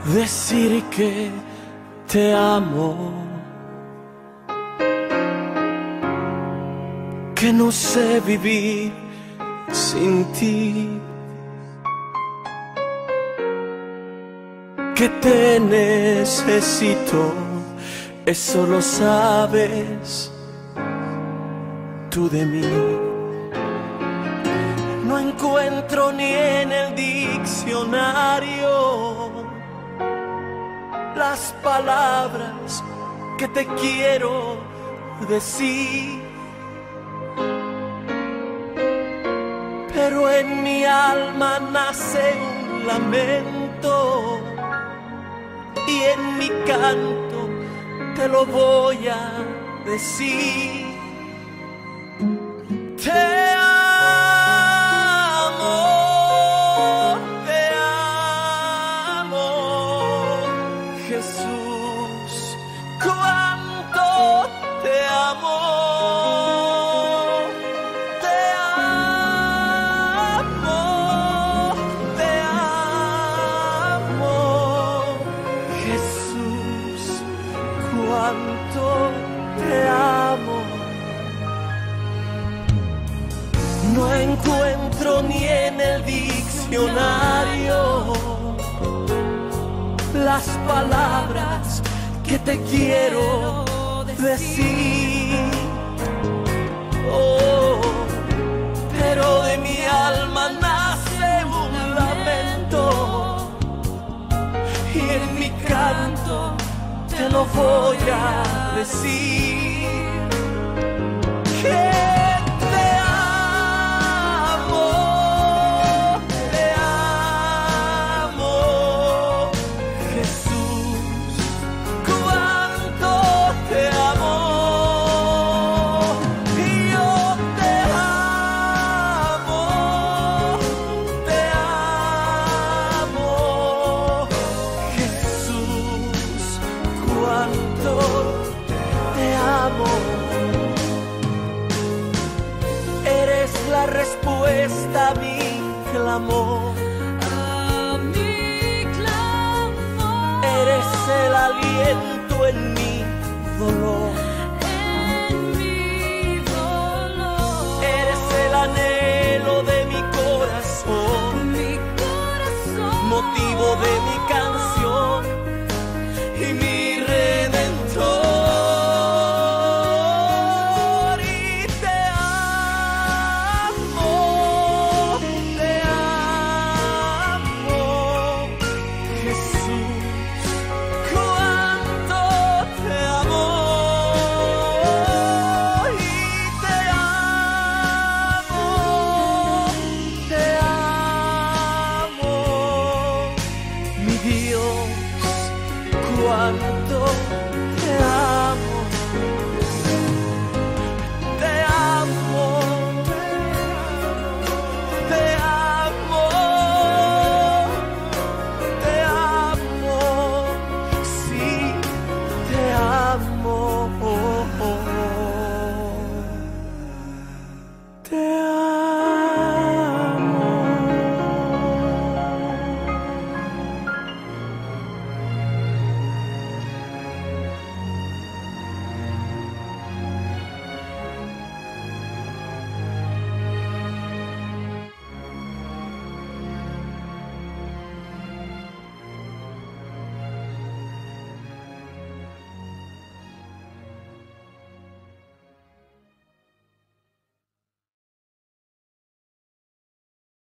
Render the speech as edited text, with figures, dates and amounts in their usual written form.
decir que te amo, que no sé vivir sin ti, que te necesito, eso lo sabes tú de mí. No encuentro ni en el diccionario las palabras que te quiero decir, pero en mi alma nace un lamento y en mi canto te lo voy a decir. Te amo, Jesús, cuánto te amo. Te amo, te amo, Jesús, cuánto te amo. No encuentro ni en el diccionario las palabras que te quiero decir. Oh, pero de mi alma nace un lamento y en mi canto te lo voy a decir. Eres la respuesta a mi clamor, eres el aliento en mi dolor, eres el anhelo de mi corazón, motivo de mi canción y mi redentor. Dios, cuánto